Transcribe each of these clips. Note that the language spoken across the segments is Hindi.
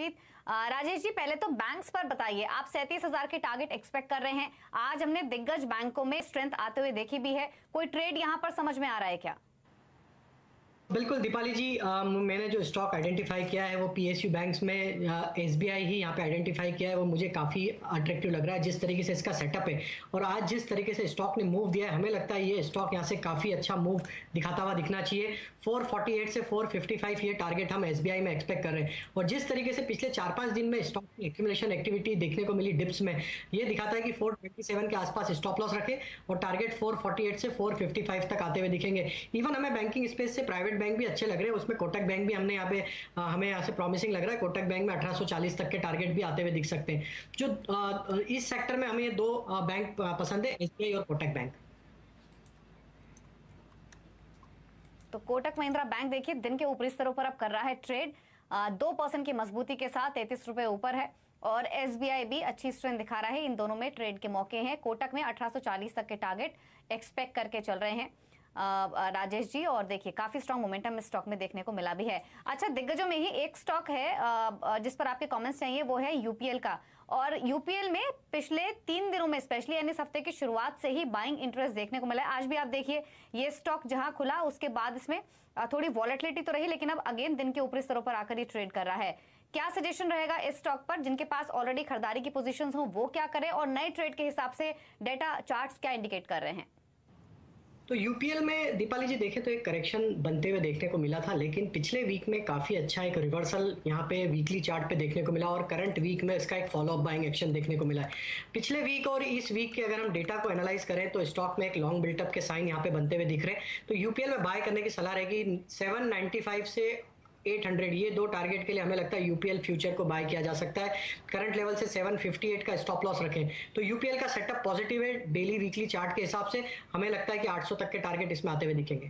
बातचीत। राजेश जी, पहले तो बैंक्स पर बताइए, आप 37,000 के टारगेट एक्सपेक्ट कर रहे हैं। आज हमने दिग्गज बैंकों में स्ट्रेंथ आते हुए देखी भी है, कोई ट्रेड यहां पर समझ में आ रहा है क्या? बिल्कुल दीपाली जी, मैंने जो स्टॉक आइडेंटिफाई किया है वो पीएसयू बैंक्स में एसबीआई ही यहाँ पे आइडेंटिफाई किया है। वो मुझे काफ़ी अट्रैक्टिव लग रहा है जिस तरीके से इसका सेटअप है, और आज जिस तरीके से स्टॉक ने मूव दिया है हमें लगता है ये स्टॉक यहाँ से काफ़ी अच्छा मूव दिखाता हुआ दिखना चाहिए। 448 से 455 ये टारगेट हम एसबीआई में एक्सपेक्ट कर रहे हैं, और जिस तरीके से पिछले 4-5 दिन में स्टॉक की एक्यूमुलेशन एक्टिविटी देखने को मिली डिप्स में, ये दिखाता है कि 427 के आसपास स्टॉप लॉस रखे और टारगेट 448 से 455 तक आते हुए दिखेंगे। इवन हमें बैंकिंग स्पेस से प्राइवेट बैंक भी अच्छे लग रहे हैं, उसमें कोटक बैंक भी हमने यहाँ पे हमें यहाँ से प्रॉमिसिंग लग रहा है। कोटक बैंक में 1840 तक के टारगेट भी आते हुए दिख सकते हैं। जो इस सेक्टर में हमें ये दो बैंक पसंद है, एसबीआई और कोटक बैंक। तो कोटक महिंद्रा बैंक देखिए दिन के ऊपरी स्तरों पर अब कर रहा है ट्रेड 2% की मजबूती के साथ 33 रुपए ऊपर है, और एसबीआई भी अच्छी स्ट्रेंथ दिखा रहा है। इन दोनों में ट्रेड के मौके हैं। कोटक में 1840 तक के टारगेट एक्सपेक्ट करके चल रहे हैं राजेश जी, और देखिए काफी स्ट्रांग मोमेंटम इस स्टॉक में देखने को मिला भी है। अच्छा, दिग्गजों में ही एक स्टॉक है जिस पर आपके कमेंट्स चाहिए, वो है यूपीएल का। और यूपीएल में पिछले 3 दिनों में स्पेशली यानी इस हफ्ते की शुरुआत से ही बाइंग इंटरेस्ट देखने को मिला है। आज भी आप देखिए ये स्टॉक जहां खुला उसके बाद इसमें थोड़ी वॉलेटिलिटी तो रही, लेकिन अब अगेन दिन के ऊपरी स्तरों पर आकर ये ट्रेड कर रहा है। क्या सजेशन रहेगा इस स्टॉक पर? जिनके पास ऑलरेडी खरीदारी की पोजीशंस हो वो क्या करें, और नए ट्रेड के हिसाब से डेटा चार्ट्स क्या इंडिकेट कर रहे हैं? तो यूपीएल में दीपाली जी देखें तो एक करेक्शन बनते हुए देखने को मिला था, लेकिन पिछले वीक में काफ़ी अच्छा एक रिवर्सल यहाँ पे वीकली चार्ट पे देखने को मिला, और करंट वीक में इसका एक फॉलो अप बाइंग एक्शन देखने को मिला है। पिछले वीक और इस वीक के अगर हम डेटा को एनालाइज करें तो स्टॉक में एक लॉन्ग बिल्टअप के साइन यहाँ पे बनते हुए दिख रहे हैं। तो यूपीएल में बाय करने की सलाह रहेगी 795 से 800, ये दो टारगेट के लिए हमें लगता है यूपीएल फ्यूचर को बाय किया जा सकता है। करंट लेवल से 758 का स्टॉप लॉस रखें तो यूपीएल का सेटअप पॉजिटिव है। डेली वीकली चार्ट के हिसाब से हमें लगता है कि 800 तक के टारगेट इसमें आते हुए दिखेंगे।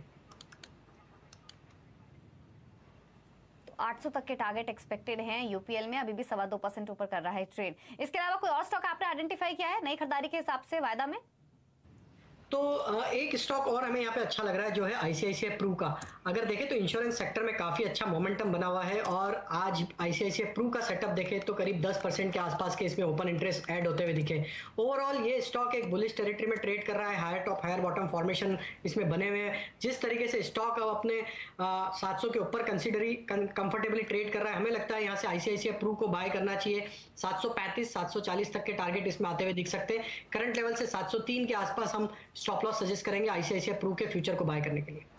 800 तक के टारगेट एक्सपेक्टेड हैं यूपीएल में। अभी भी 2.25% ऊपर कर रहा है ट्रेड। इसके अलावा कोई और स्टॉक आपने आइडेंटिफाई किया है नई खरीदारी के हिसाब से वायदा में? तो एक स्टॉक और हमें यहाँ पे अच्छा लग रहा है जो है आईसीआईसीआई प्रू का। अगर देखें तो इंश्योरेंस सेक्टर में काफ़ी अच्छा मोमेंटम बना हुआ है, और आज आईसीआईसीआई प्रू का सेटअप देखें तो करीब 10% के आसपास के इसमें ओपन इंटरेस्ट ऐड होते हुए दिखे। ओवरऑल ये स्टॉक एक बुलिश टेरिटरी में ट्रेड कर रहा है। Higher top higher bottom formation इसमें बने हुए हैं। जिस तरीके से स्टॉक अब अपने 700 के ऊपर कंफर्टेबली ट्रेड कर रहा है, हमें लगता है यहाँ से आईसीआईसीआई प्रू को बाय करना चाहिए। 735 740 तक के टारगेट इसमें आते हुए दिख सकते हैं। करंट लेवल से 703 के आसपास हम स्टॉप लॉस सजेस्ट करेंगे आईसीआईसीआई प्रू के फ्यूचर को बाय करने के लिए।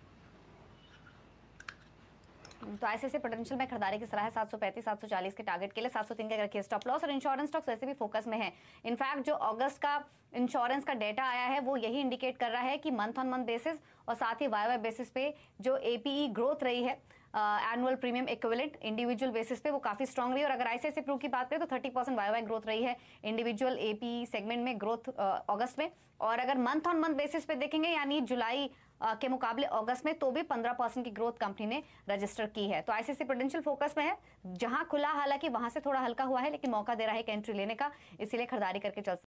तो आईसीआईसीआई पोटेंशियल में खरीदारी की सलाह है 735 740 के टारगेट के लिए। 703 के रखिए स्टॉप लॉस। और इंश्योरेंस स्टॉक्स वैसे भी फोकस में है। इनफैक्ट जो अगस्त का इंश्योरेंस का डेटा आया है वो यही इंडिकेट कर रहा है कि मंथ ऑन मंथ बेसिस और साथ ही वाई बेसिस पे जो एपीई ग्रोथ रही है, annual premium equivalent individual basis पे, वो काफी स्ट्रांग रही है। और अगर आईसीआईसीआई प्रू की बात करें तो 30% वाई ग्रोथ रही है इंडिविजुअल एपी सेगमेंट में ग्रोथ अगस्त में। और अगर मंथ ऑन मंथ बेसिस पे देखेंगे यानी जुलाई के मुकाबले अगस्त में, तो भी 15% की ग्रोथ कंपनी ने रजिस्टर की है। तो आईसीआईसीआई पोटेंशियल फोकस में है। जहां खुला हालांकि वहां से थोड़ा हल्का हुआ है, लेकिन मौका दे रहा है कि एंट्री लेने का, इसीलिए खरीदारी करके चल